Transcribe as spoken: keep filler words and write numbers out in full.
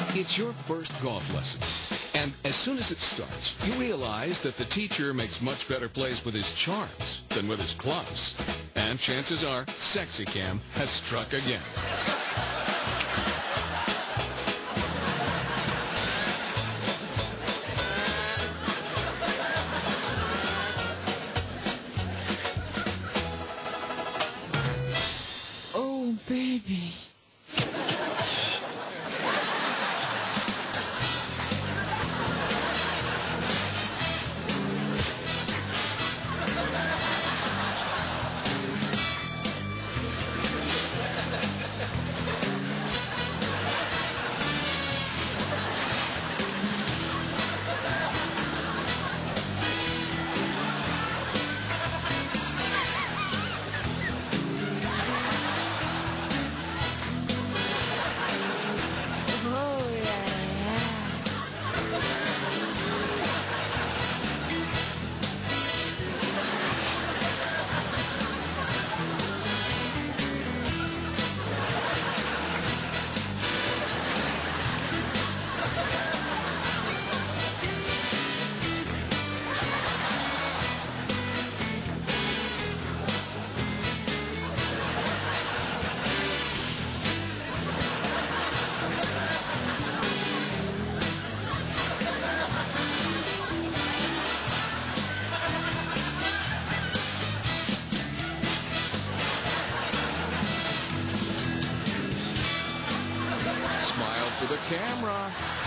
It's your first golf lesson. And as soon as it starts, you realize that the teacher makes much better plays with his charms than with his clubs. And chances are, Sexy Cam has struck again. Oh, baby. Smile for the camera.